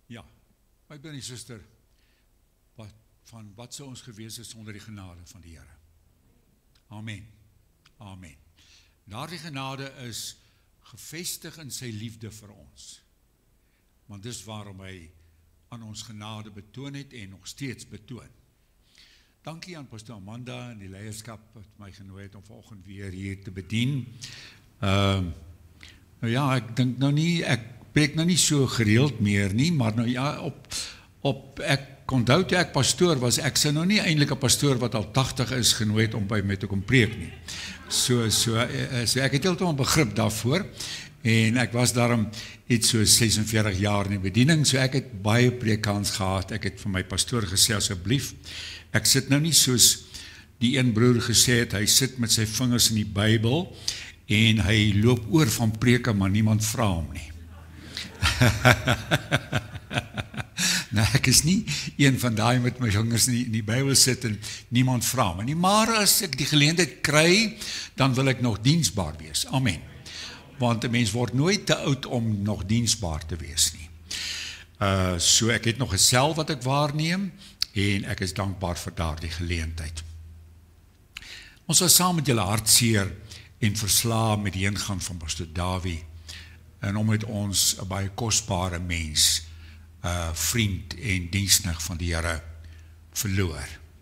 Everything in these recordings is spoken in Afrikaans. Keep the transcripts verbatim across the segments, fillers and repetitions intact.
Ja, my broer en suster, wat, van wat sou ons gewees is sonder die genade van die Here? Amen. Amen. Daardie genade is gevestig in sy liefde vir ons. Want dis waarom hy aan ons genade betoon het en nog steeds betoon. Dankie aan Pastor Amanda en die leierskap wat my genooi het om vanoggend weer hier te bedien. Uh, nou ja, ek dink nou nie, ek preek nou nie so gereeld meer nie, maar nou ja, op, op ek onthou toe ek pastoor was, ek sou nou nie eintlik 'n pastoor wat al tagtig is genooi het om by my te kom preek nie. So, so, so ek het heeltemal begrip daarvoor, en ek was daarom iets so ses en veertig jaar in die bediening, so ek het baie preekkans gehad. Ek het vir my pastoor gesê, asseblief, ek sit nou nie soos die een broer gesê het, hy sit met sy vingers in die Bybel, en hy loop oor van preke, maar niemand vra hom nie. Nou, ek is nie een van daai met my vingers in die, in die Bybel sit en niemand vra my nie, maar as ek die geleentheid kry, dan wil ek nog diensbaar wees. Amen. Want 'n mens word nooit te oud om nog diensbaar te wees nie. Uh, so ek het nog 'n sel wat ek waarneem, en ek is dankbaar vir daardie geleentheid. Ons was saam met julle hartseer en versla met die ingang van Pastor Dawie, en om met ons 'n baie kosbare mens, uh, vriend en diensnig van die Here verloor.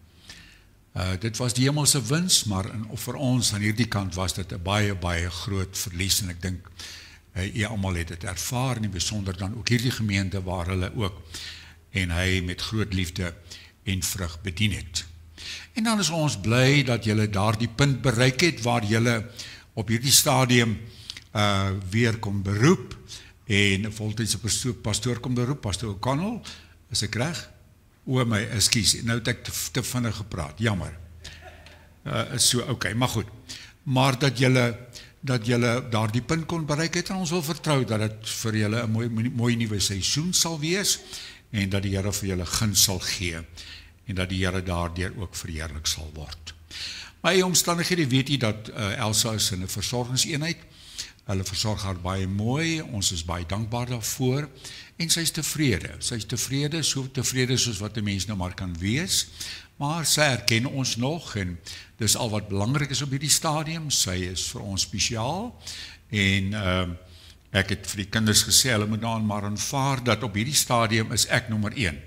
Uh, dit was die hemelse wins, maar in, vir ons aan hierdie kant was dit 'n baie, baie groot verlies, en ek dink, uh, jy almal het dit ervaar, en besonder dan ook hierdie gemeente waar hulle ook, en hy met groot liefde en vrug bedien het. En dan is ons bly dat julle daardie punt bereik het, waar julle op hierdie stadium uh, weer kom beroep, en 'n voltydse pastoor, pastoor kom beroep, Pastor O'Connell, is ek reg? O my, ekskuus, nou het ek te, te vinnig gepraat, jammer. Uh, so, oké, okay, maar goed. Maar dat julle, dat julle daardie punt kon bereik het, en ons wil vertrou dat het vir julle 'n mooi, mooi nuwe seisoen sal wees, en dat die Here vir julle guns sal gee, en dat die Here daardeur ook verheerlik sal word. Maar in omstandighede weet jy dat uh, Elsa is in 'n versorgingseenheid, hulle versorg haar baie mooi, ons is baie dankbaar daarvoor, en sy is tevrede, sy is tevrede, so tevrede soos wat 'n mens nou maar kan wees, maar sy erken ons nog, en dis al wat belangrik is op hierdie stadium, sy is vir ons spesiaal, en uh, ek het vir die kinders gesê, hulle moet dan maar aanvaar dat op hierdie stadium is ek nommer een,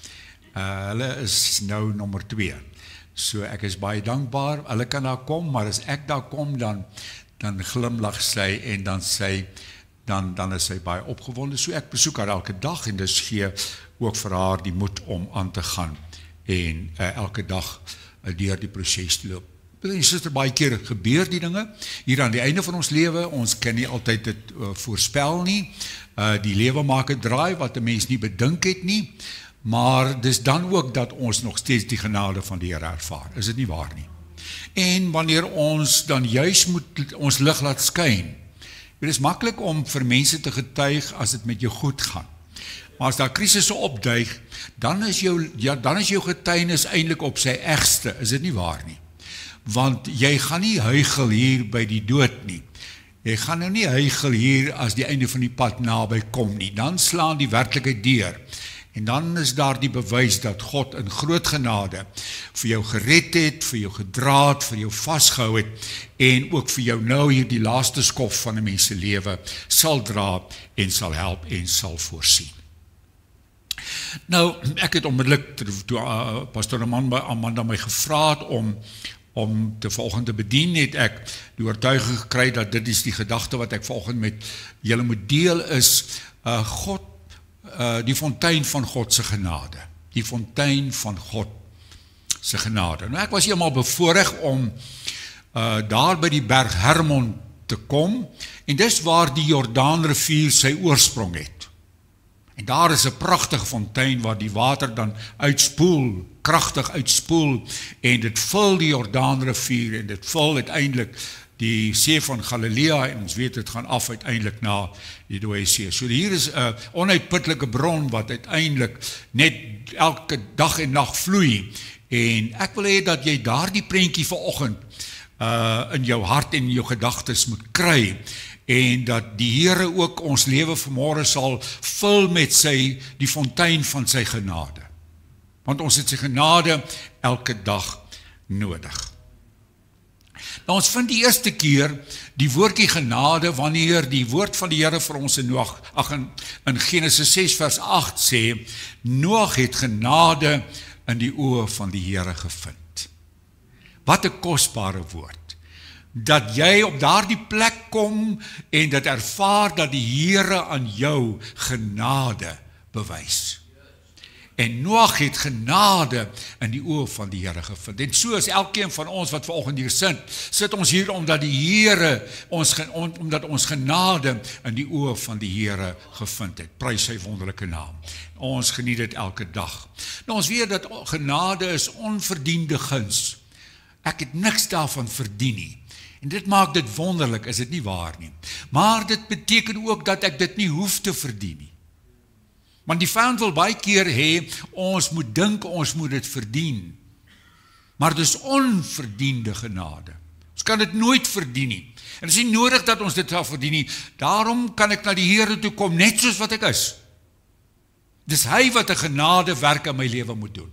uh, hulle is nou nommer twee, so ek is baie dankbaar, hulle kan daar kom, maar as ek daar kom, dan dan glimlag sy, en dan sy, dan, dan is sy baie opgewonde, so ek besoek haar elke dag, en dis gee ook vir haar die moed om aan te gaan, en uh, elke dag uh, deur die proses te loop. En sister, baie keer gebeur die dinge, hier aan die einde van ons lewe, ons kan nie altyd dit uh, voorspel nie, uh, die lewe maak 'n draai, wat 'n mens nie bedink het nie, maar dis dan ook dat ons nog steeds die genade van die Here ervaar, is dit nie waar nie? En wanneer ons dan juist moet ons lig laat skyn, dit is maklik om vir mense te getuig as dit met jou goed gaan, maar as daar krisisse opduig, dan is jou, ja, dan is jou getuienis eintlik op sy egste, is dit nie waar nie? Want jy gaan nie huigel hier by die dood nie, jy gaan nou nie huigel hier as die einde van die pad naby kom nie, dan slaan die werklikheid deur, en dan is daar die bewys dat God in groot genade vir jou gered het, vir jou gedra het, vir jou vasgehou het, en ook vir jou nou hier die laaste skof van 'n mens se lewe sal dra, en sal help, en sal voorsien. Nou, ek het onmiddellik, toe uh, Pastor Amanda my gevra het om, om te volgende bedien, het ek die oortuiging gekry dat dit is die gedagte wat ek volgende met julle moet deel is, uh, God, Uh, die fontein van God se genade, die fontein van God se genade. Nou, ek was eenmaal bevoorreg om uh, daar by die berg Hermon te kom, en dis waar die Jordaanrivier sy oorsprong het. En daar is 'n pragtige fontein waar die water dan uitspoel, kragtig uitspoel, en dit vul die Jordaanrivier, en dit vul uiteindelik die see van Galilea, en ons weet, het gaan af uiteindelik na die Dooie See. So hier is 'n onuitputlike bron, wat uiteindelik net elke dag en nag vloei, en ek wil hê dat jy daardie prentjie vanoggend uh, in jou hart en in jou gedagtes moet kry, en dat die Here ook ons lewe vanmôre sal vul met sy, die fontein van sy genade. Want ons het sy genade elke dag nodig. Nou ons vind die eerste keer die woordjie genade wanneer die woord van die Here vir ons in Noag, ag in, in Genesis ses vers agt sê, Noag het genade in die oë van die Here gevind. Wat 'n kosbare woord. Dat jy op daardie plek kom en dat ervaar dat die Here aan jou genade bewys. En Noag het genade in die oë van die Here gevind. En so is elkeen van ons wat vanoggend hier sit, sit ons hier omdat die Here ons omdat ons genade in die oë van die Here gevind het. Prys sy wonderlike naam. Ons geniet dit elke dag. Nou ons weet dat genade is onverdiende guns. Ek het niks daarvan verdien nie. En dit maak dit wonderlik, is dit nie waar nie. Maar dit beteken ook dat ek dit nie hoef te verdien nie. Want die vyand wil baie keer hê, ons moet dink, ons moet dit verdien. Maar dit is onverdiende genade. Ons kan dit nooit verdien nie. En dit is nie nodig dat ons dit sal verdien nie. Daarom kan ek na die Here toe kom, net soos wat ek is. Dis hy wat 'n genadewerk in my lewe moet doen.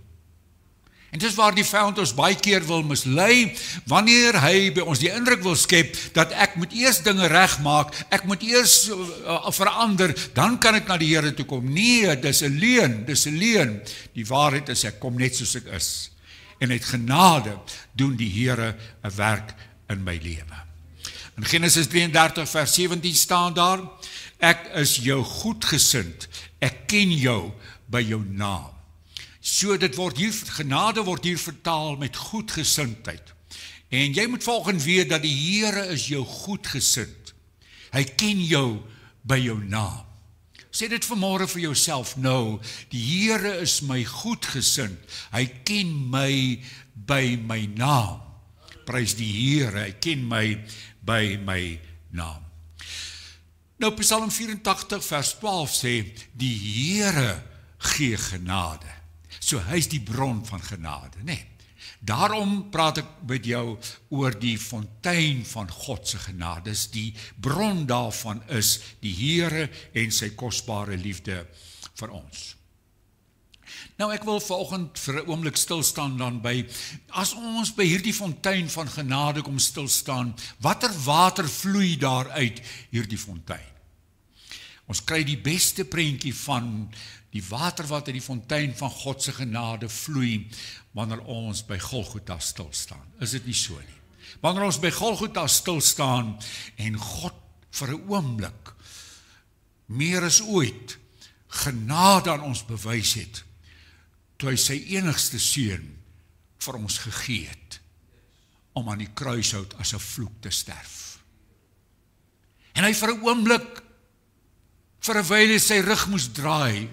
En dis waar die vyand ons baie keer wil mislei, wanneer hy by ons die indruk wil skep, dat ek moet eers dinge regmaak, ek moet eers uh, verander, dan kan ek na die Here toe kom. Nee, dis 'n leuen, dis 'n leuen. Die waarheid is, ek kom net soos ek is. En uit genade doen die Here 'n werk in my lewe. In Genesis drie en dertig vers sewentien staan daar, ek is jou goedgesind, ek ken jou by jou naam. So dit word hier, genade word hier vertaal met goedgesindheid. En jy moet volgens weet dat die Here is jou goedgesind. Hy ken jou by jou naam. Sê dit vanmôre vir jouself nou, die Here is my goedgesind. Hy ken my by my naam. Prys die Here, hy ken my by my naam. Nou Psalm vyf en tagtig vers twaalf sê, die Here gee genade. So hy is die bron van genade, nee. Daarom praat ek met jou oor die fontein van God se genade. Dis die bron daarvan is die Here en sy kosbare liefde vir ons. Nou ek wil vanoggend vir 'n oomblik stil staan dan by, as ons by hierdie fontein van genade kom stil staan, watter water vloei daar uit hierdie fontein? Ons kry die beste prentjie van die water wat uit die fontein van God se genade vloei, wanneer ons by Golgotha stil staan. Is dit nie so nie? Wanneer ons by Golgotha stil staan en God vir 'n oomblik meer as ooit genade aan ons bewys het, toe hy sy enigste seun vir ons gegee het, om aan die kruishout as 'n vloek te sterf. En hy vir 'n oomblik, vir 'n wyle sy rug moes draai,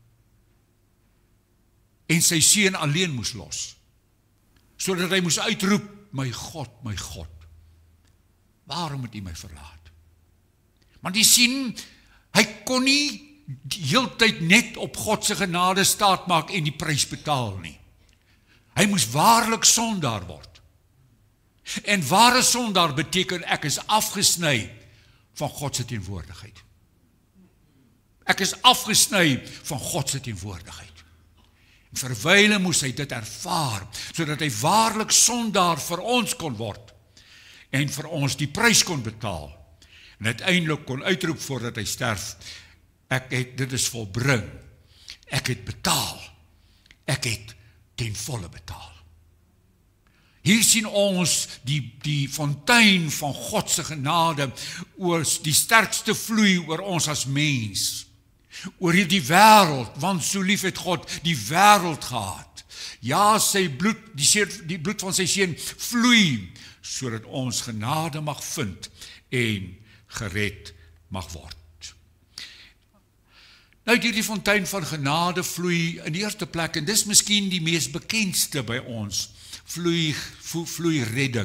en sy seun alleen moes los, sodat hy moes uitroep, my God, my God, waarom het U my verlaat? Want jy sien, hy kon nie die heeltyd net op God se genade staat maak en die prys betaal nie. Hy moes waarlik sondaar word. En ware sondaar beteken ek is afgesny van God se teenwoordigheid. Ek is afgesny van God se teenwoordigheid. En vir 'n wyle moes hy dit ervaar, sodat hy waarlik sondaar vir ons kon word, en vir ons die prys kon betaal, en uiteindelik kon uitroep voordat hy sterf, ek het, dit is volbring, ek het betaal, ek het ten volle betaal. Hier sien ons die, die fontein van God se genade, oor die sterkste vloei oor ons as mens, oor hierdie wêreld, want so lief het God die wêreld gehad. Ja, sy bloed, die, seer, die bloed van sy seun vloei, sodat ons genade mag vind en gered mag word. Nou hierdie fontein van genade vloei in die eerste plek, en dis miskien die mees bekendste by ons, vloei, vloei redding.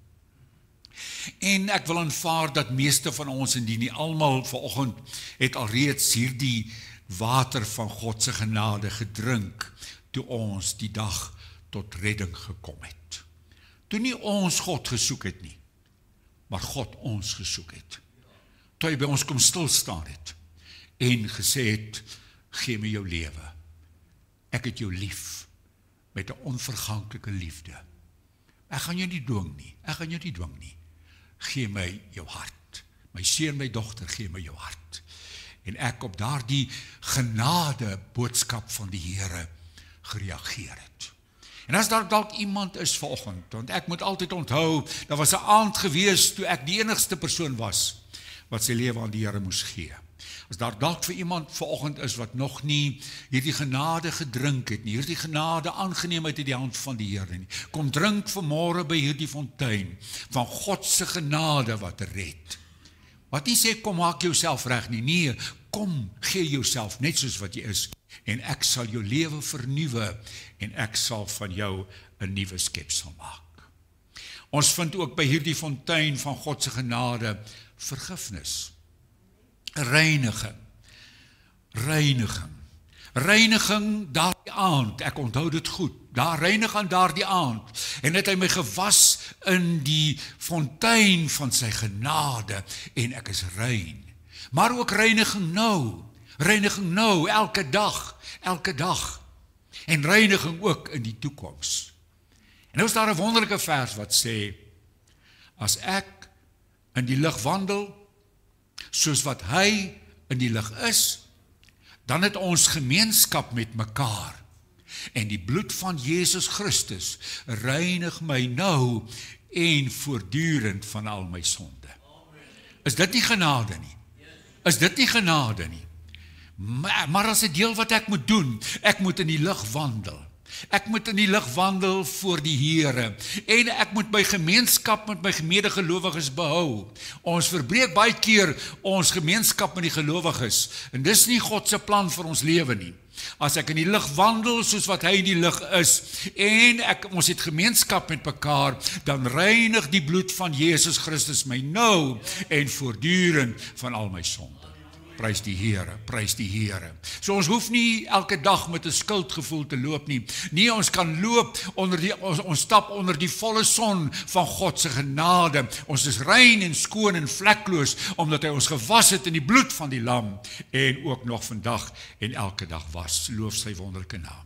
En ek wil aanvaar dat meeste van ons, en die nie almal vanoggend, het alreeds hierdie water van God se genade gedrink, toe ons die dag tot redding gekom het. toe nie ons God gesoek het nie, maar God ons gesoek het. Toe hy by ons kom stil staan het, en gesê het, gee my jou lewe. Ek het jou lief, met 'n onverganklike liefde. Ek gaan jou nie dwing nie, ek gaan jou nie dwing nie. Gee my jou hart. My seun, my dogter, gee my jou hart. En ek op daardie genade boodskap van die Here gereageer het. En as daar dalk iemand is vanoggend, want ek moet altyd onthou, daar was 'n aand gewees toe ek die enigste persoon was wat sy lewe aan die Here moes gee. As daar dalk vir iemand vanoggend is wat nog nie hierdie genade gedrink het nie, hierdie genade aangeneem het uit die hand van die Here nie, kom drink vanmôre by hierdie fontein van God se genade wat red. Wat nie sê kom maak jouself reg nie, nee, kom gee jouself net soos wat jy is en ek sal jou lewe vernuwe en ek sal van jou 'n nuwe skepsel maak. Ons vind ook by hierdie fontein van God se genade vergifnis. Reiniging, reiniging, reiniging daardie aand, ek onthou dit goed, daar reinig aan daardie aand, en het hy my gewas in die fontein van sy genade, en ek is rein, maar ook reiniging nou, reiniging nou, elke dag, elke dag, en reiniging ook in die toekoms. En nou is daar 'n wonderlike vers wat sê, as ek in die lig wandel, soos wat hy in die lig is, dan het ons gemeenskap met mekaar. En die bloed van Jesus Christus reinig my nou en voortdurend van al my sonde. Is dit nie genade nie? Is dit nie genade nie? Maar, maar as 'n deel wat ek moet doen, ek moet in die lig wandel. Ek moet in die lig wandel voor die Here en ek moet my gemeenskap met my medegelowiges behou. Ons verbreek baie keer ons gemeenskap met die gelowiges en dis nie God se plan vir ons lewe nie. As ek in die lig wandel soos wat hy in die lig is en ek, ons het gemeenskap met mekaar, dan reinig die bloed van Jesus Christus my nou en voortdurend van al my sonde. Prys die Here, prys die Here. So ons hoef nie elke dag met 'n skuldgevoel te loop nie. Nee, ons kan loop onder die ons, ons stap onder die volle son van God se genade. Ons is rein en skoon en vlekloos omdat hy ons gewas het in die bloed van die lam en ook nog vandag en elke dag was. Loof sy wonderlike naam.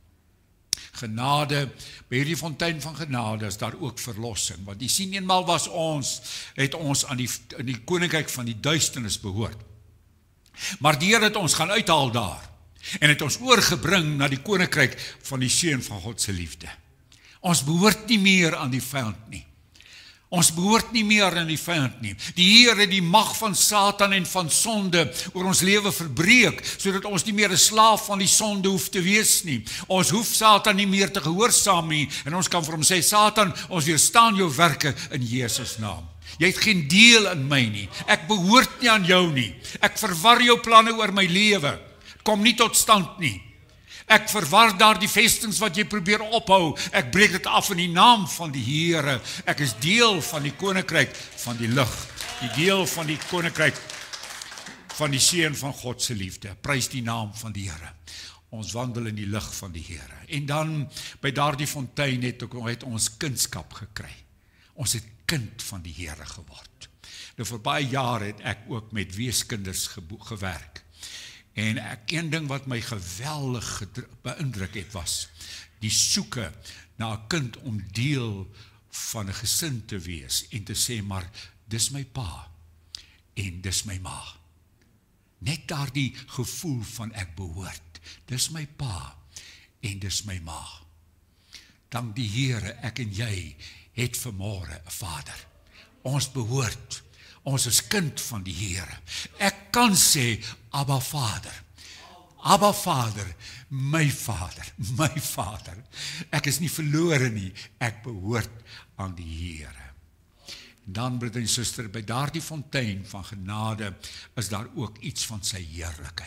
Genade, by hierdie fontein van genade is daar ook verlossing, want die sien eenmaal was ons, het ons aan die, in die koninkryk van die duisternis behoort. Maar die Here het ons gaan uithaal daar en het ons oorgebring na die koninkryk van die Seun van God se liefde. Ons behoort nie meer aan die vyand nie. Ons behoort nie meer aan die vyand nie. Die Here het die mag van Satan en van sonde oor ons lewe verbreek, sodat ons nie meer 'n slaaf van die sonde hoef te wees nie. Ons hoef Satan nie meer te gehoorsaam nie en ons kan vir hom sê, Satan, ons weerstaan jou werke in Jesus naam. Jy het geen deel in my nie. Ek behoort nie aan jou nie. Ek verwar jou planne oor my lewe. Kom nie tot stand nie. Ek verwar daar die vestings wat jy probeer ophou. Ek breek dit af in die naam van die Here. Ek is deel van die koninkryk van die lig. Die deel van die koninkryk van die Seun van God se liefde. Prys die naam van die Here. Ons wandel in die lig van die Here. En dan by daardie fontein het, het ons kindskap gekry. Ons het kind van die Here geword. Nou vir baie jare het ek ook met weeskinders gewerk. En ek, een ding wat my geweldig beïndruk het was, die soeke na 'n kind om deel van 'n gesin te wees en te sê, maar dis my pa en dis my ma. Net daardie gevoel van ek behoort, dis my pa en dis my ma. Dank die Here, ek en jy het vanmôre 'n Vader. Ons behoort, ons is kind van die Here. Ek kan sê, Abba Vader, Abba Vader, my Vader, my Vader. Ek is nie verlore nie, ek behoort aan die Here. Dan, broeder en suster, by daardie fontein van genade is daar ook iets van sy heerlikheid.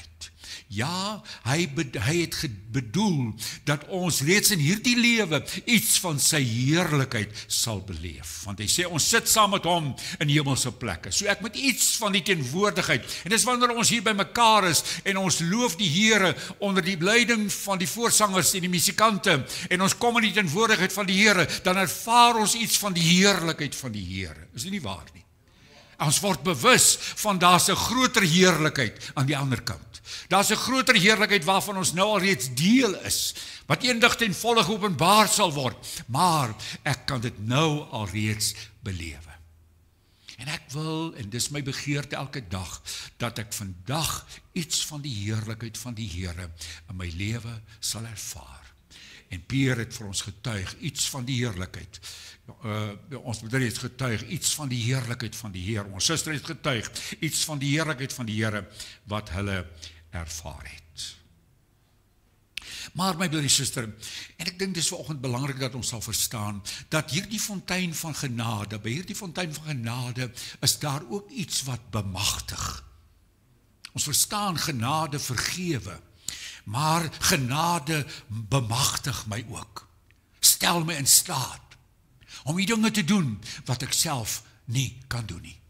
Ja, hy, be, hy het bedoel dat ons reeds in hierdie lewe iets van sy heerlikheid sal beleef. Want hy sê, ons sit saam met hom in hemelse plekke. So ek moet iets van die teenwoordigheid, en dis wanneer ons hier by mekaar is, en ons loof die Here onder die leiding van die voorsangers en die musikante, en ons kom in die teenwoordigheid van die Here, dan ervaar ons iets van die heerlikheid van die Here. Is dit nie waar nie? Ons word bewus van daar's 'n groter heerlikheid aan die ander kant. Daar's 'n groter heerlikheid waarvan ons nou al reeds deel is, wat eendag ten volle geopenbaar sal word, maar ek kan dit nou al reeds belewe. En ek wil, en dis my begeerte elke dag, dat ek vandag iets van die heerlikheid van die Here in my lewe sal ervaar. En Pierre het vir ons getuig iets van die heerlikheid. Uh, ons broeder het getuig iets van die heerlikheid van die Here. Ons suster het getuig iets van die heerlikheid van die Here wat hulle ervaar het. Maar my broeder en suster, en ek dink dis vanoggend belangrik dat ons sal verstaan dat hierdie fontein van genade, by hierdie fontein van genade is daar ook iets wat bemagtig. Ons verstaan genade vergewe, maar genade bemagtig my ook. Stel my in staat om die dinge te doen wat ek self nie kan doen nie.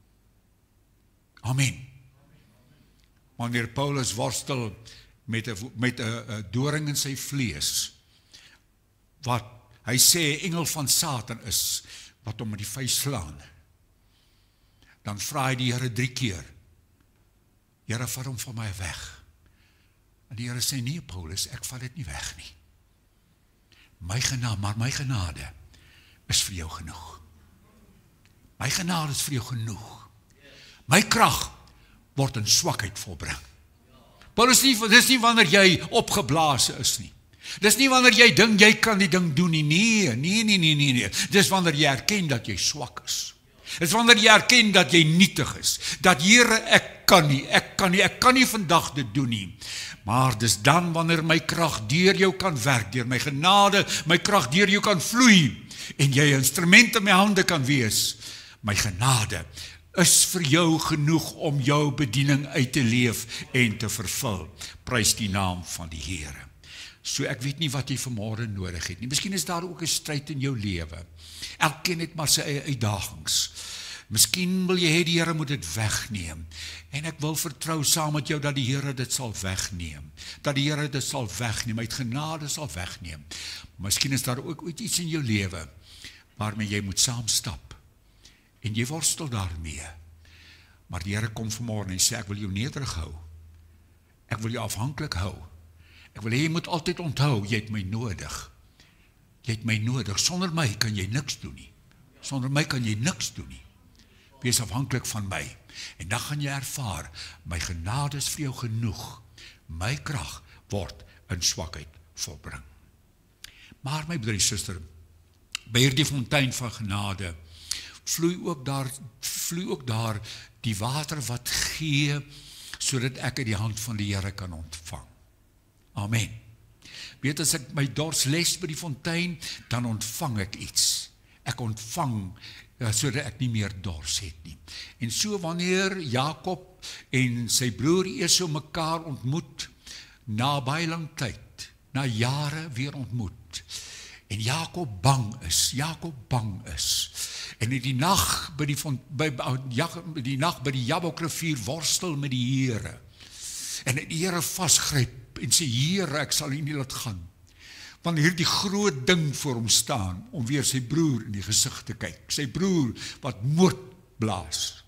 Amen. Wanneer Paulus worstel met 'n met 'n doring in sy vlees, wat hy sê 'n engel van Satan is, wat hom met die vuis slaan, dan vra hy die Here drie keer, Here, vat hom van my weg. En die Here sê, nee Paulus, ek vat dit nie weg nie. My genade, maar my genade is vir jou genoeg. My genade is vir jou genoeg. My krag word in swakheid volbring. Paulus, nie, dis nie wanneer jy opgeblaas is nie. Dis nie wanneer jy dink jy kan die ding doen nie. Nee, nee, nee, nee, nee, nee. Dis wanneer jy erken dat jy swak is. Dis wanneer jy erken dat jy nietig is. Dat Here, ek kan nie, ek kan nie, ek kan nie vandag dit doen nie. Maar dis dan wanneer my krag deur jou kan werk, deur my genade, my krag deur jou kan vloei, en jy 'n instrument in my hande kan wees. My genade is vir jou genoeg om jou bediening uit te leef en te vervul. Prys die naam van die Here. So ek weet nie wat jy vanmôre nodig het nie. Miskien is daar ook 'n stryd in jou lewe. Elkeen het maar sy eie uitdagings. Miskien wil jy hê die Here moet dit wegneem. En ek wil vertrou saam met jou dat die Here dit sal wegneem. Dat die Here dit sal wegneem, uit genade sal wegneem. Miskien is daar ook iets in jou lewe waarmee jy moet saamstap. En jy worstel daarmee. Maar die Here kom vanmôre en sê, ek wil jou nederig hou. Ek wil jou afhanklik hou. Ek wil hê jy moet altyd onthou, jy het my nodig. Jy het my nodig. Sonder my kan jy niks doen nie. Sonder my kan jy niks doen nie. Wees afhanklik van my. En dan gaan jy ervaar, my genade is vir jou genoeg. My krag word in swakheid volbring. Maar my broer en suster, by hierdie fontein van genade, vloei ook daar, vloei ook daar die water wat gee, sodat ek uit die hand van die Here kan ontvang. Amen. Weet, as ek my dors les by die fontein, dan ontvang ek iets. Ek ontvang, ja, sodat ek nie meer dors het nie. En so wanneer Jakob en sy broer Esau mekaar ontmoet, na baie lang tyd, na jare weer ontmoet, en Jakob bang is, Jakob bang is, en in die nag by die, by, by die, nag by die Jabokrivier worstel met die Here, en die Here vasgryp, en sê, Here, ek sal nie laat gaan, want hierdie groot ding voor hom staan, om weer sy broer in die gesig te kyk, sy broer wat moord blaas.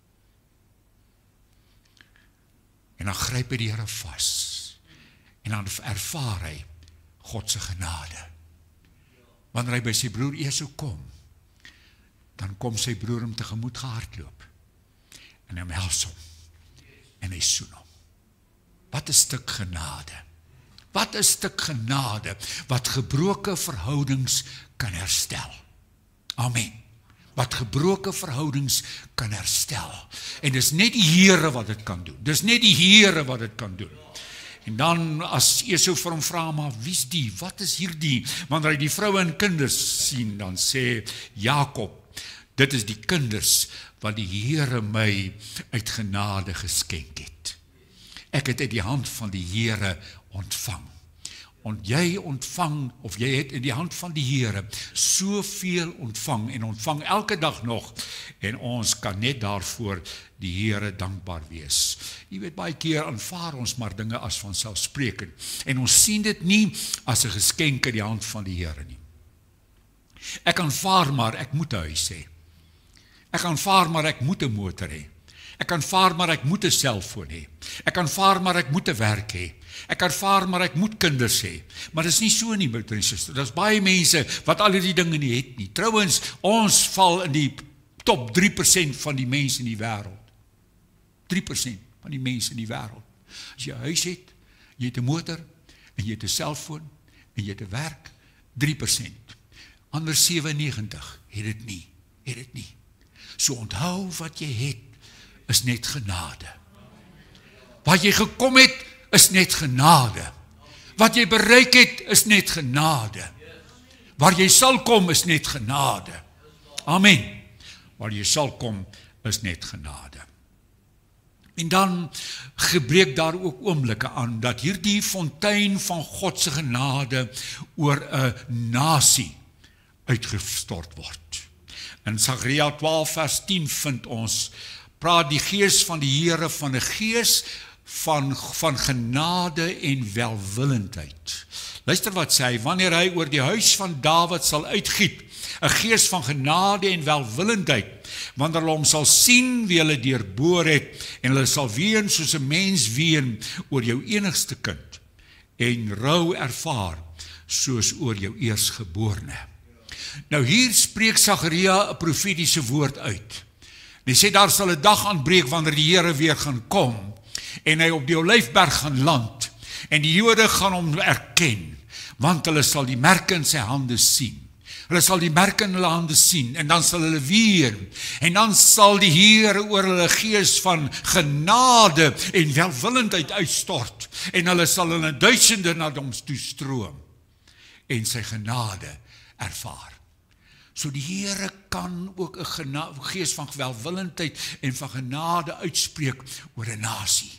En dan gryp hy die Here vas, en dan ervaar hy God se genade. Wanneer hy by sy broer Esau kom, dan kom sy broer hom tegemoet gehardloop, en hy omhels hom, en hy soen hom. Wat 'n stuk genade. Wat 'n stuk genade, wat gebroke verhoudings kan herstel. Amen. Wat gebroke verhoudings kan herstel. En dis net die Here wat dit kan doen. Dis net die Here wat dit kan doen. En dan as Esau vir hom vra, maar wie's die? Wat is hierdie? Wanneer hy die vroue en kinders sien, dan sê Jakob, dit is die kinders wat die Here my uit genade geskenk het. Ek het uit die hand van die Here ontvang. Want jy ontvang, of jy het in die hand van die Here soveel ontvang, en ontvang elke dag nog, en ons kan net daarvoor die Here dankbaar wees. Jy weet, baie keer aanvaar ons maar dinge as vanselfsprekend, en ons sien dit nie as 'n geskenk in die hand van die Here nie. Ek aanvaar maar, ek moet 'n huis hê. Ek aanvaar maar, ek moet 'n motor hê. Ek aanvaar maar, ek moet 'n selfoon hê. Ek aanvaar maar, ek moet 'n werk hê. Ek aanvaar maar, ek moet kinders hê. Maar dit is nie so nie, my broer en suster. Daar's baie mense wat al hierdie dinge nie het nie. Trouwens, ons val in die top drie persent van die mense in die wêreld. drie persent van die mense in die wêreld. As jy 'n huis het, jy het 'n motor, en jy het 'n selfoon, en jy het 'n werk, drie persent. Ander sewennegentig het dit nie, het dit nie. So onthou wat jy het, is net genade. Wat jy gekom het, is net genade. Wat jy bereik het, is net genade. Waar jy sal kom, is net genade. Amen. Waar jy sal kom, is net genade. En dan gebreek daar ook oomblikke aan, dat hierdie fontein van God se genade oor 'n nasie uitgestort word. In Sagaria twaalf vers tien vind ons, praat die Gees van die Here van 'n gees van, van genade en welwillendheid. Luister wat sê hy, wanneer hy oor die huis van Dawid sal uitgiet, 'n gees van genade en welwillendheid, wanneer hulle hom sal sien wie hulle deurboor het, en hulle sal ween soos 'n mens ween oor jou enigste kind, en rou ervaar soos oor jou eersgeborene. Nou hier spreek Sagaria 'n profetiese woord uit. Hy sê daar sal 'n dag aanbreek wanneer die Here weer gaan kom, en hy op die Olyfberg gaan land, en die Jode gaan hom erken, want hulle sal die merke in sy hande sien. Hulle sal die merke in hulle hande sien, en dan sal hulle ween, en dan sal die Here oor hulle gees van genade en welwillendheid uitstort, en hulle sal in duisende na hom toe stroom, en sy genade ervaar. So die Here kan ook 'n gees van welwillendheid en van genade uitspreek oor 'n nasie.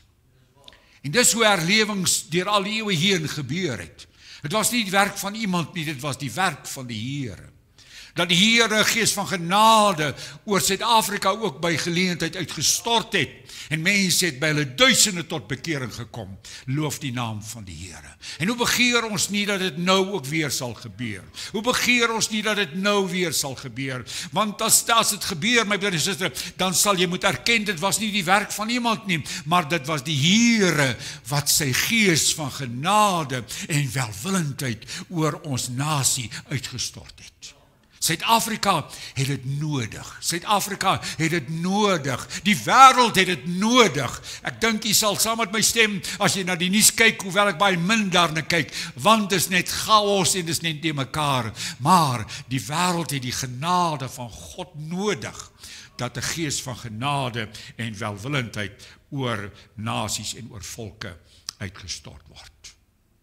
En dis hoe herlewings deur al die eeue heen gebeur het. Dit was nie die werk van iemand nie, dit was die werk van die Here. Dat die Here 'n gees van genade oor Suid-Afrika ook by geleentheid uitgestort het, en mense het by hulle duisende tot bekering gekom. Loof die naam van die Here. En hoe begeer ons nie dat dit nou ook weer sal gebeur? Hoe begeer ons nie dat dit nou weer sal gebeur? Want as, as dit gebeur, my broer en suster, dan sal jy moet erken, dit was nie die werk van iemand nie, maar dit was die Here wat sy gees van genade en welwillendheid oor ons nasie uitgestort het. Suid-Afrika het dit nodig. Suid-Afrika het dit nodig. Die wêreld het dit nodig. Ek dink jy sal saam met my stem as jy na die nuus kyk, hoewel ek baie min daarna kyk, want dit is net chaos en dit is net te mekaar. Maar die wêreld het die genade van God nodig, dat 'n gees van genade en welwillendheid oor nasies en oor volke uitgestort word.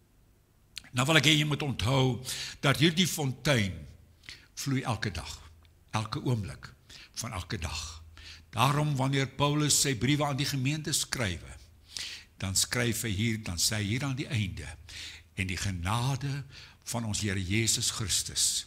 Nou wil ek hê jy moet onthou dat hierdie fontein vloei elke dag, elke oomblik van elke dag. Daarom wanneer Paulus sy briewe aan die gemeente skryf, dan skryf hy hier, dan sê hy hier aan die einde, en die genade van ons Here Jesus Christus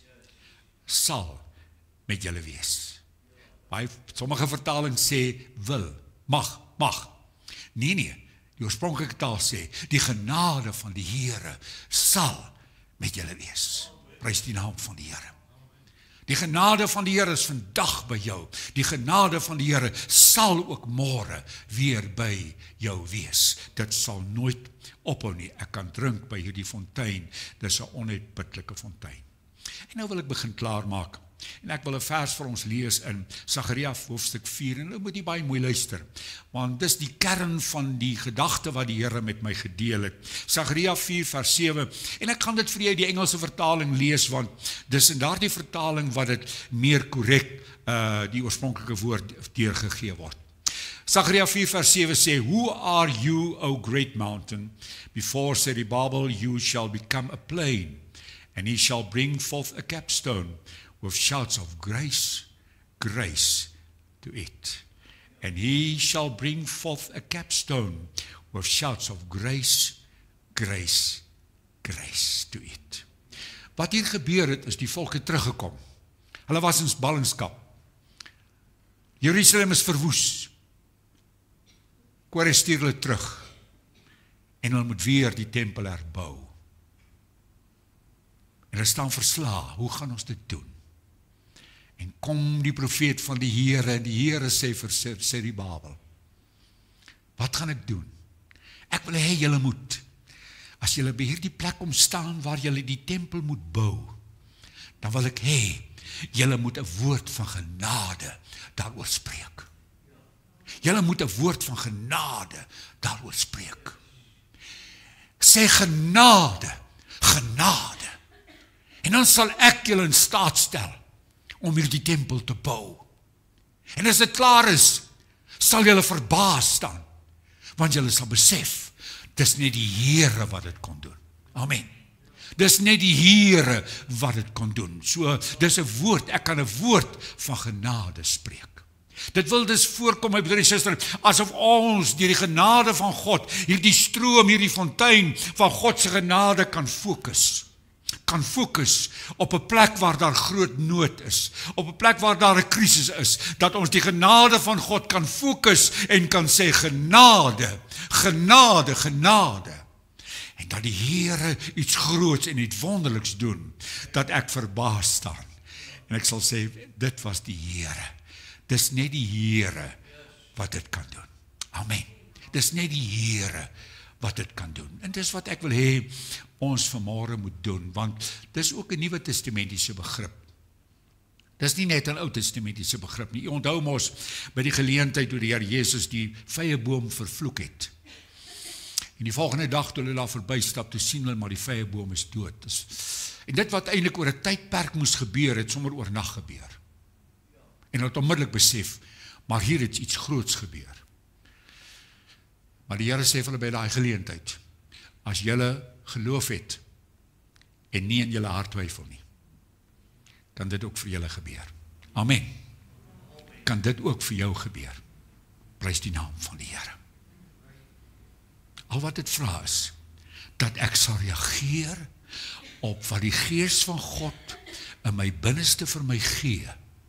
sal met julle wees. Baie sommige vertalings sê wil, mag, mag. Nee nee, die oorspronklike taal sê die genade van die Here sal met julle wees. Prys die naam van die Here. Die genade van die Here is vandag by jou. Die genade van die Here sal ook môre weer by jou wees. Dit sal nooit ophou nie. Ek kan drink by hierdie fontein. Dis 'n onuitputlike fontein. En nou wil ek begin klaarmaak. En ek wil 'n vers vir ons lees in Sagaria hoofstuk vier. En nou moet jy baie mooi luister, want dis die kern van die gedagte wat die Here met my gedeel het. Sagaria vier vers sewe. En ek gaan dit vir jou die Engelse vertaling lees, want dis in daardie vertaling wat dit meer korrek uh, die oorspronklike woord deurgegee word. Sagaria vier vers sewe sê, Who are you, O great mountain? Before Zerubbabel you shall become a plain, and he shall bring forth a capstone with shouts of grace, grace to it. And he shall bring forth a capstone with shouts of grace, grace, grace to it. Wat hier gebeur het, is die volk het teruggekom. Hulle was in ballingskap. Jerusalem is verwoes. Kores stuur hulle terug. En hulle moet weer die tempel herbou. En hulle staan versla, hoe gaan ons dit doen? En kom die profeet van die Here, en die Here sê vir Serubabel, wat gaan ek doen? Ek wil hê julle moet, as julle by hierdie plek kom staan, waar julle die tempel moet bou, dan wil ek hê, julle moet 'n woord van genade daaroor spreek. Julle moet 'n woord van genade daaroor spreek. Ek sê genade, genade. En dan sal ek julle in staat stel om hierdie tempel te bou. En as dit klaar is, sal julle verbaas staan, want julle sal besef, dis net die Here wat dit kon doen. Amen. Dis net die Here wat dit kon doen. So, dis 'n woord, ek kan 'n woord van genade spreek. Dit wil dus voorkom, my broer en suster, asof ons deur die genade van God, hierdie stroom, hierdie fontein van God se genade kan fokus. Kan fokus op 'n plek waar daar groot nood is, op 'n plek waar daar 'n krisis is, dat ons die genade van God kan fokus en kan sê genade, genade, genade. En dat die Here iets groots en iets wonderliks doen, dat ek verbaas staan. En ek sal sê, dit was die Here. Dis net die Here wat dit kan doen. Amen. Dis net die Here wat dit kan doen. En dis wat ek wil hê ons vanmôre moet doen, want dis ook 'n Nuwe Testamentiese begrip. Dis nie net 'n Ou Testamentiese begrip nie. U onthou mos by die geleentheid toe die Here Jesus die vyeboom vervloek het. En die volgende dag toe hulle daar verbystap, toe sien hulle maar die vyeboom is dood. Dus, en dit wat eintlik oor 'n tydperk moes gebeur, het sommer oornag gebeur. En hulle het onmiddellik besef, maar hier het iets groots gebeur. Maar die Here sê vir hulle by daai geleentheid, as julle geloof het, en nie in julle hart twyfel nie, kan dit ook vir julle gebeur. Amen. Kan dit ook vir jou gebeur. Prys die naam van die Here. Al wat dit vra is, dat ek sal reageer op wat die Gees van God in my binneste vir my gee,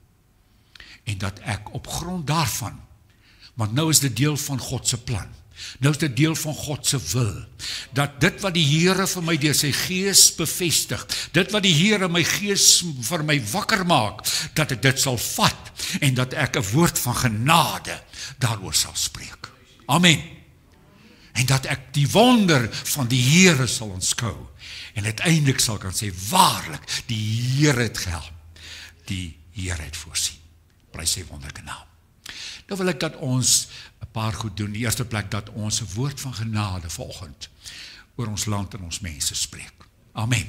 en dat ek op grond daarvan, want nou is dit deel van God se plan, nou is dit deel van God se wil, dat dit wat die Here vir my deur sy Gees bevestig, dit wat die Here my Gees vir my wakker maak, dat ek dit sal vat, en dat ek 'n woord van genade daaroor sal spreek. Amen. En dat ek die wonder van die Here sal aanskou, en uiteindelik sal kan sê, waarlik, die Here het gehelp, die Here het voorsien. Prys sy wonderlike naam. Nou wil ek dat ons 'n paar goed doen. Die eerste plek dat ons 'n woord van genade vanoggend oor ons land en ons mense spreek. Amen.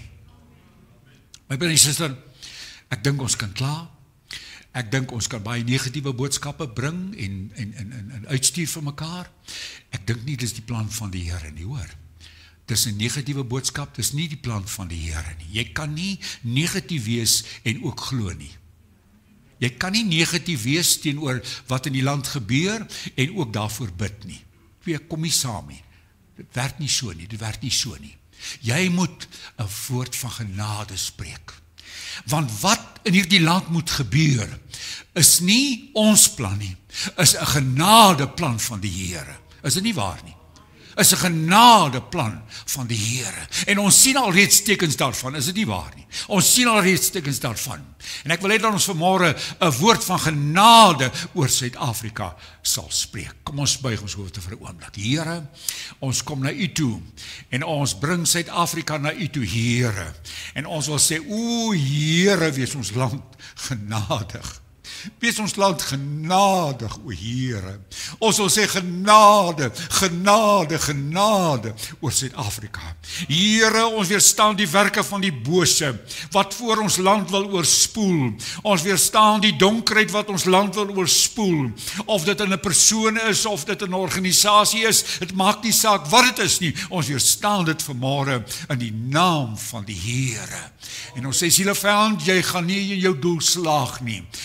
My broer en suster, ek dink ons kan klaar. Ek dink ons kan baie negatiewe boodskappe bring en en en en, en uitstuur vir mekaar. Ek dink nie dis die plan van die Here nie, hoor. Dis 'n negatiewe boodskap, dis nie die plan van die Here nie. Jy kan nie negatief wees en ook glo nie. Jy kan nie negatief wees teenoor wat in die land gebeur en ook daarvoor bid nie. Twee kom nie saam nie. Dit werk nie so nie, dit werk nie so nie. Jy moet 'n woord van genade spreek. Want wat in hierdie land moet gebeur, is nie ons plan nie, is 'n genadeplan van die Here. Is dit nie waar nie? Is 'n genadeplan van die Here. En ons sien al reeds tekens daarvan, is dit nie waar nie? Ons sien al reeds tekens daarvan. En ek wil hê dat ons vanmôre 'n woord van genade oor Suid-Afrika sal spreek. Kom ons buig ons hoofde vir 'n oomblik. Here, ons kom na U toe en ons bring Suid-Afrika na U toe, Here. En ons wil sê, o Here, wees ons land genadig. Wees ons land genadig, o Here. Ons wil sê genade, genade, genade oor Suid-Afrika. Here, ons weerstaan die werke van die bose, wat voor ons land wil oorspoel. Ons weerstaan die donkerheid wat ons land wil oorspoel. Of dit in 'n persoon is, of dit in 'n organisasie is, dit maak nie saak wat dit is nie. Ons weerstaan dit vanmôre in die naam van die Here. En ons sê, siele vyand, jy gaan nie in jou doel slaag nie. Die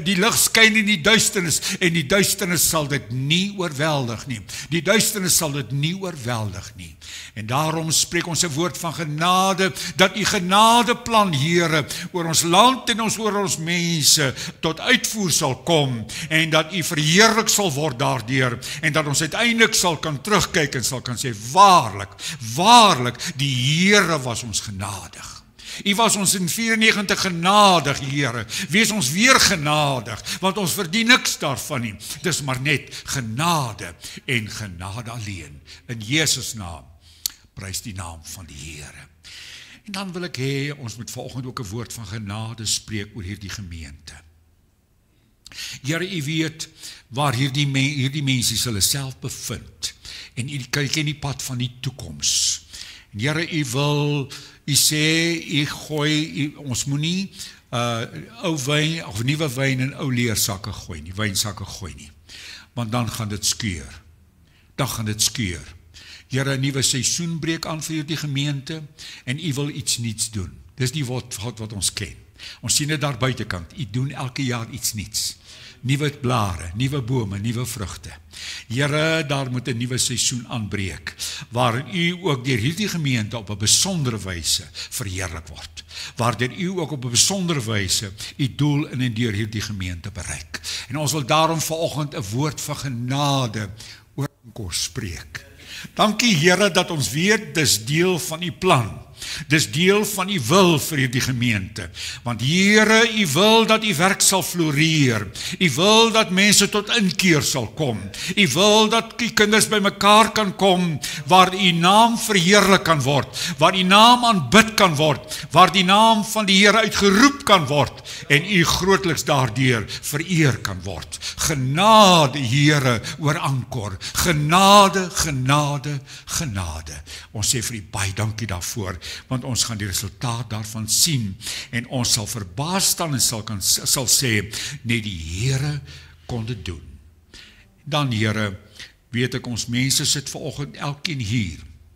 die lig skyn in die duisternis en die duisternis sal dit nie oorweldig nie. Die duisternis sal dit nie oorweldig nie. En daarom spreek ons 'n woord van genade, dat u genadeplan, Here, oor ons land en ons oor ons mense tot uitvoer sal kom en dat u verheerlik sal word daardeur en dat ons uiteindelik sal kan terugkyk en sal kan sê, waarlik, waarlik, die Here was ons genadig. U was ons in vyfennegentig genadig, Here. Wees ons weer genadig, want ons verdien niks daarvan nie. Dis maar net genade en genade alleen. In Jesus naam, prys die naam van die Here. En dan wil ek hê, ons moet vanoggend ook 'n woord van genade spreek oor hierdie gemeente. Here, u weet waar hierdie, me, hierdie mense hulle self bevind. En u ken die pad van die toekoms. En Here, u wil, u sê, u gooi, u, ons moenie uh, ou wyn, of nuwe wyn in ou leersakke gooi nie, wynsakke gooi nie. Want dan gaan dit skeur. Dan gaan dit skeur. Here, 'n nuwe seisoen breek aan vir hierdie gemeente en u wil iets nuuts doen. Dis die wat, wat, wat ons ken. Ons sien dit daar buitekant. U doen elke jaar iets nuuts. Nuwe blare, nuwe bome, nuwe vrugte. Here, daar moet 'n nuwe seisoen aanbreek, waar u ook deur hierdie gemeente op 'n besondere wyse verheerlik word. Waardeur u ook op 'n besondere wyse u doel in en deur hierdie gemeente bereik. En ons wil daarom vanoggend 'n woord van genade oor kos spreek. Dankie Here dat ons weet dis deel van u plan. Dis deel van u wil vir hierdie gemeente. Want Here, u wil dat u werk sal floreer. U wil dat mense tot inkeer sal kom. U wil dat die kinders by mekaar kan kom, waar u naam verheerlik kan word, waar u naam aanbid kan word, waar die naam van die Here uitgeroep kan word, en u grootliks daardeur vereer kan word. Genade, Here, oor Ankor. Genade, genade, genade. Ons sê vir u baie dankie daarvoor, want ons gaan die resultaat daarvan sien, en ons sal verbaas staan en sal, kan, sal sê, nee, die Here kon dit doen. Dan, Here, weet ek, ons mense sit vanoggend elkeen hier,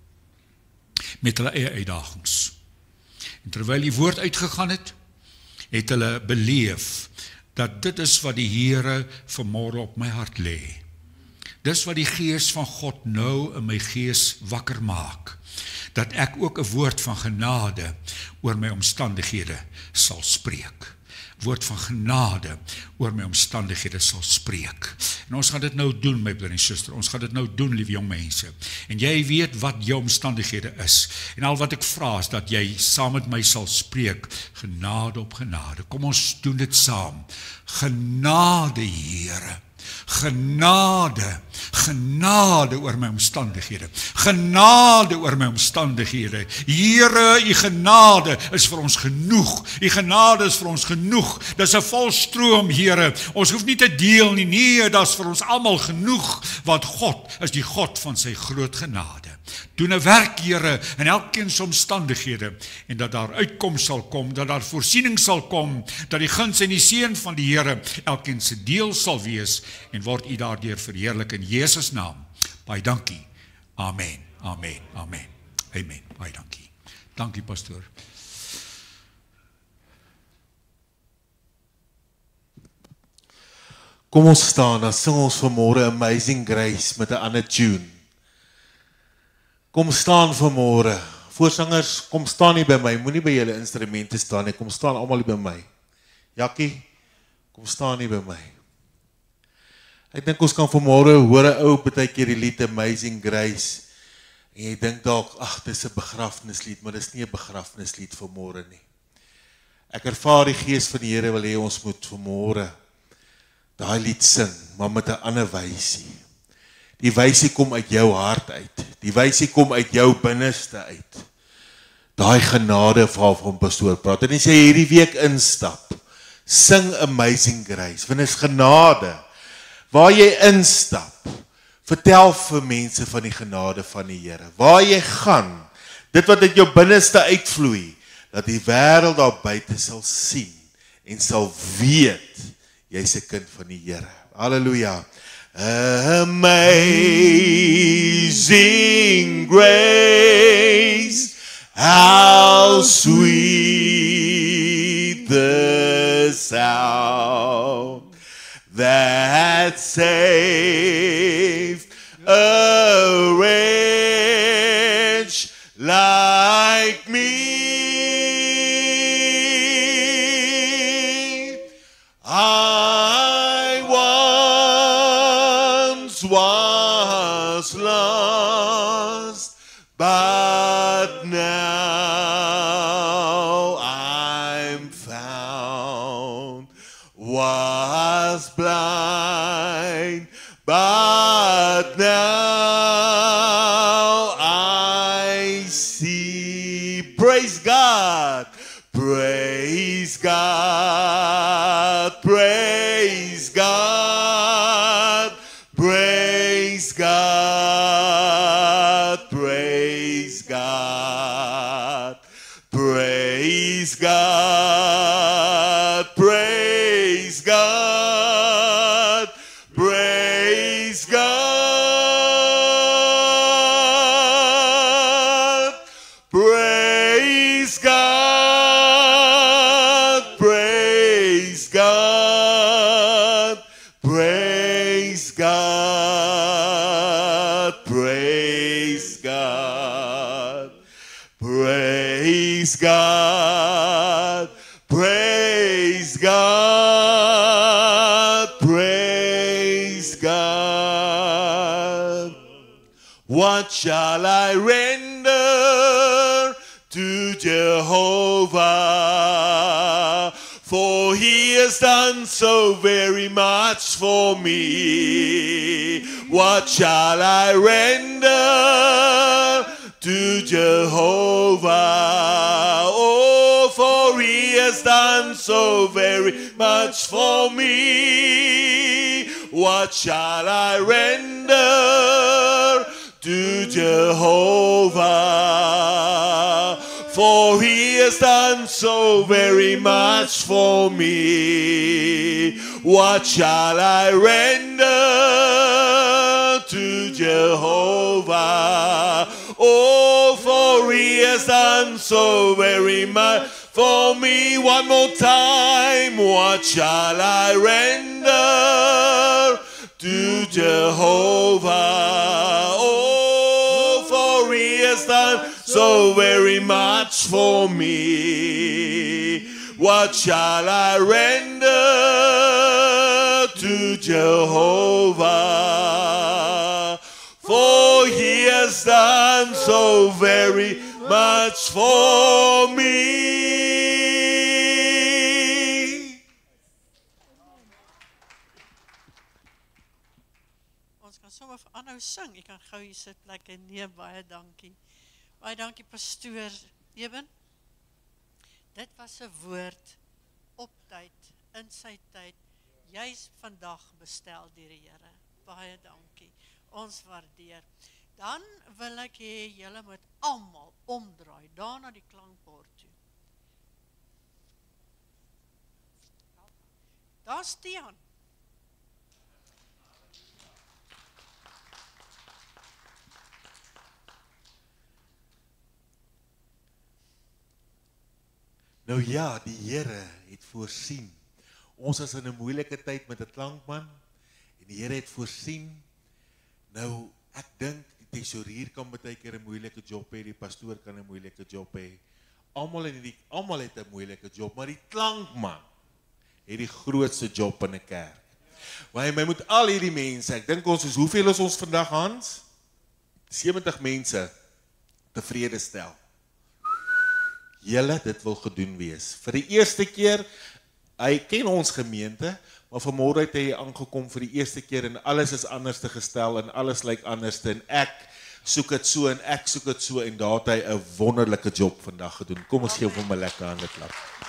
met hulle eie uitdagings. En terwyl die woord uitgegaan het, het hulle beleef, dat dit is wat die Here vanmôre op my hart lê. Dis wat die Gees van God nou in my gees wakker maak, dat ek ook 'n woord van genade oor my omstandighede sal spreek. Woord van genade oor my omstandighede sal spreek. En ons gaan dit nou doen, my broer en suster, ons gaan dit nou doen, lieve jong mense. En jy weet wat jou omstandighede is. En al wat ek vra is dat jy saam met my sal spreek, genade op genade. Kom ons doen dit saam. Genade, Here. Genade, genade oor my omstandighede, genade oor my omstandighede. Here, u genade is vir ons genoeg, u genade is vir ons genoeg, dis 'n volstroom, Here, ons hoef nie te deel nie, nee, dis vir ons almal genoeg, want God is die God van sy groot genade. Doen 'n werk, Here, in elkeen se omstandighede, en dat daar uitkoms sal kom, dat daar voorsiening sal kom, dat die guns en die seën van die Here elkeen se deel sal wees, en word u daardeur verheerlik in Jesus naam. Baie dankie. Amen. Amen. Amen. Amen. Baie dankie. Dankie, pastoor. Kom ons staan, dan sing ons vanmôre Amazing Grace met 'n ander tune. Kom staan vanmôre. Voorsangers, kom staan nie by my, moenie by julle instrumente staan nie, kom staan almal by my. Jakkie, kom staan nie by my. Ek dink ons kan vanmôre hoor 'n ou partykeer die lied Amazing Grace, en jy dink dalk, ag, dis 'n begrafnislied, maar dis nie 'n begrafnislied vanmôre nie. Ek ervaar die Gees van die Here wil hê ons moet vanmôre daai lied sing, maar met 'n ander wysie. Die wysie kom uit jou hart uit. Die wysie kom uit jou binneste uit. Daai genade waarvan pastoor praat. En as jy hierdie week instap, sing Amazing Grace, want dit is genade. Waar jy instap, vertel vir mense van die genade van die Here. Waar jy gaan, dit wat uit jou binneste uitvloei, dat die wêreld daar buite sal sien en sal weet jy's 'n kind van die Here. Halleluja. Amazing grace, how sweet the sound that saved a wretch like me. I once was lost, but now I'm found. Was blind, but now I see. Praise God, praise God, praise God, praise God, praise God, praise God, praise God, praise God, praise God, praise God, praise God, praise God, praise God, praise God, praise God. What shall I render to Jehovah? For he has done so very much for me. What shall I render to Jehovah? Oh, for he has done so very much for me. What shall I render to Jehovah? For he has done so very much for me. What shall I render to Jehovah? Oh, for he has done so very much for me. One more time. What shall I render to Jehovah? Oh, for he has done so very much for me. What shall I render to Jehovah? For he has done so very much for me. Ons kan sommer vir aanhou sing. Ek kan gou hier sit lekker neem. Baie dankie. Baie dankie pastoor Eben. Dit was 'n woord op tyd, in sy tyd, juis vandag bestel deur die Here. Baie dankie. Ons waardeer. Dan wil ek hê julle moet almal omdraai, daar na die klankbord toe. Daar's Tiaan. Nou ja, die Here het voorsien. Ons is in 'n moeilike tyd met 'n klankman en die Here het voorsien. Nou, ek dink die tesourier kan baie keer 'n moeilike job hê, die pastoor kan 'n moeilike job hê. Almal in die almal het 'n moeilike job, maar die klankman het die grootste job in 'n kerk. Want hy moet al hierdie mense, ek dink ons is hoeveel is ons vandag, Hans? sewentig mense tevrede stel. Julle, dit wil gedoen wees. Vir die eerste keer, hy ken ons gemeente, maar vanmôre het hy aangekom vir die eerste keer en alles is anders te gestel en alles lyk anders te en ek soek dit so en ek soek dit so en daar het hy 'n wonderlike job vandag gedoen. Kom ons gee hom 'n lekker hande klap.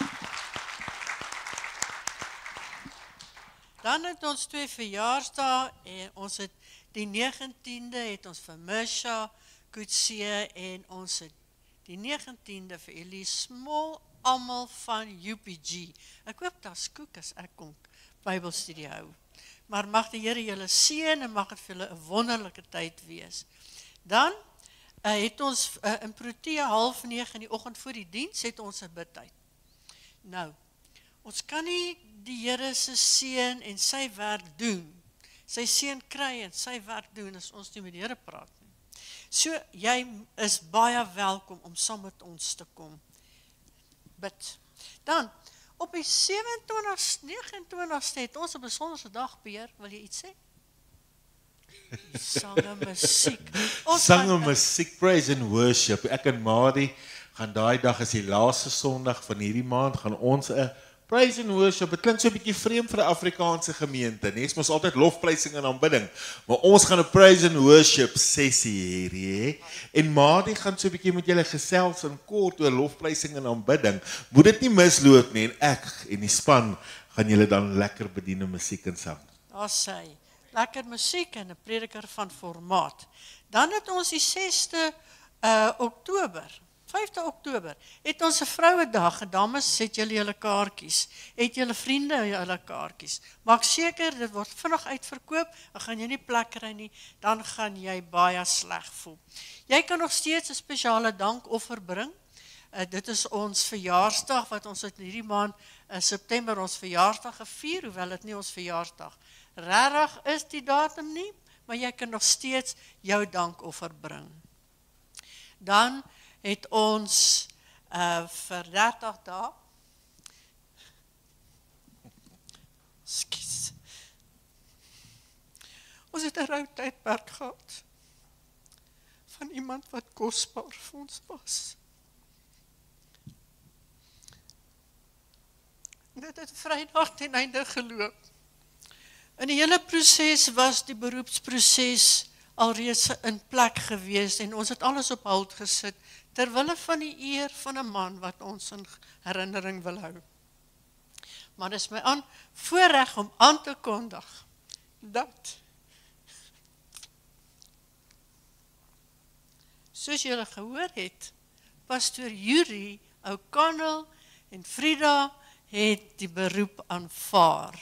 Dan het ons twee verjaarsdae en ons het die negentiende het ons vir Misha Kutse en ons het die negentiende vir Elise Small, almal van U P G. Ek hoop daar's koek as ek kom Bybelstudie hou. Maar mag die Here julle seën en mag dit vir julle 'n wonderlike tyd wees. Dan uh, het ons uh, in Protea half nege in die oggend voor die diens het ons 'n bidtyd. Nou, ons kan nie die Here se seën en sy werk doen sy seun kry en sy werk doen as ons nie met die Here praat nie. So, jy is baie welkom om saam met ons te kom bid. Dan, op die sewe-en-twintigste, nege-en-twintigste het ons 'n besonderse dag, Peer, wil jy iets sê? Sang en musiek. Sang en musiek, praise and worship. Ek en Madi gaan daai dag is die laaste Sondag van hierdie maand gaan ons 'n praise and worship. Dit klink so 'n bietjie vreemd vir 'n Afrikaanse gemeente, nee, ons altyd lofprysing en aanbidding. Maar ons gaan 'n praise and worship sessie hê. En Madi gaan so 'n bietjie met julle gesels en kort oor lofprysing en aanbidding. Moet dit nie misloop nie en ek en die span gaan julle dan lekker bedien met musiek en sang. Daar sê lekker musiek en 'n prediker van formaat. Dan het ons die sesde uh, Oktober, vyfde Oktober, het ons 'n vrouedag, en dames, het julle julle kaartjies, het julle vriende julle kaartjies. Maak seker, dit word vinnig uitverkoop, dan gaan jy nie plek kry nie, dan gaan jy baie sleg voel. Jy kan nog steeds 'n spesiale dankoffer bring. Uh, dit is ons verjaarsdag, wat ons het hierdie maand, in September, ons verjaarsdag gevier, hoewel dit nie ons verjaarsdag regtig is die datum nie, maar jy kan nog steeds jou dankoffer bring. Dan het ons uh, vir dertig dae, skies, ons het 'n rou tydperk gehad, van iemand wat kosbaar vir ons was. Dit het Vrydag ten einde geloop. In die hele proses was die beroepsproses alreeds in plek gewees en ons het alles op hold gesit terwille van die eer van 'n man wat ons in herinnering wil hou. Maar dit is my aan voorreg om aan te kondig dat soos julle gehoor het, pastoor Yuri, O'Connell en Frida het die beroep aanvaar.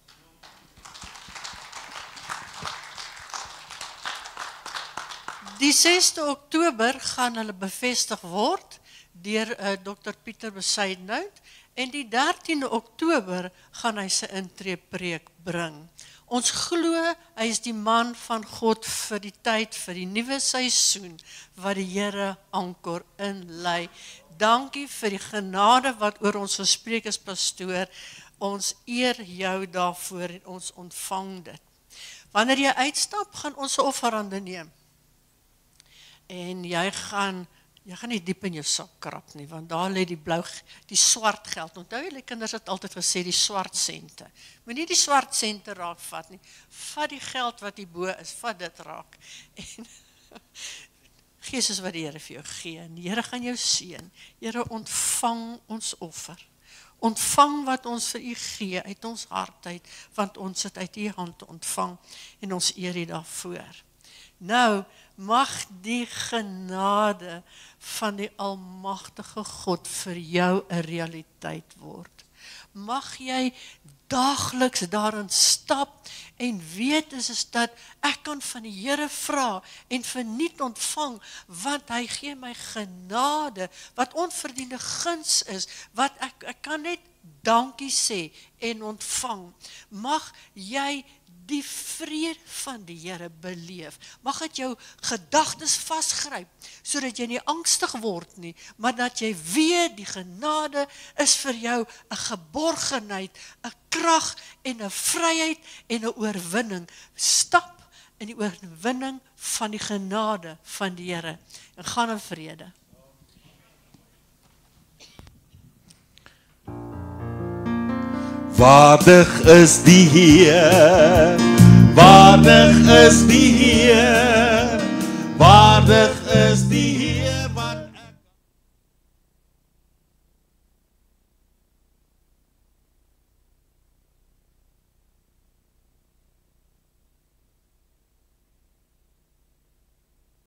Die sesde Oktober gaan hulle bevestig word deur uh, dokter Pieter Besuidenhout en die dertiende Oktober gaan hy sy intreepreek bring. Ons glo hy is die man van God vir die tyd, vir die nuwe seisoen wat die Here anker inlei. Dankie vir die genade wat oor ons gespreek is, pastoor. Ons eer jou daarvoor en ons ontvang dit. Wanneer jy uitstap, gaan ons 'n offerande neem. En jy gaan, jy gaan nie diep in jou sak krap nie, want daar lê die blou, die swart geld. Onthou julle kinders het altyd gesê, die swart sente. Moenie die swart sente raak vat nie. Vat die geld wat hierbo is, vat dit raak. En gee soos wat die Here vir jou gee. En die Here gaan jou seën. Here, ontvang ons offer. Ontvang wat ons vir u gee uit ons hart uit, want ons het uit u hand ontvang en ons eer u daarvoor. Nou, mag die genade van die almagtige God vir jou 'n realiteit word. Mag jy daagliks daarin stap en weet is, is dat ek kan van die Here vra en verniet ontvang, want hy gee my genade, wat onverdiende guns is, wat ek, ek kan net dankie sê en ontvang. Mag jy die vrede van die Here beleef. Mag dit jou gedagtes vasgryp, sodat jy nie angstig word nie, maar dat jy weet die genade is vir jou 'n geborgenheid, 'n krag en 'n vryheid en 'n oorwinning. Stap in die oorwinning van die genade van die Here en gaan in vrede. Waardig is die Heer, waardig is die Heer, waardig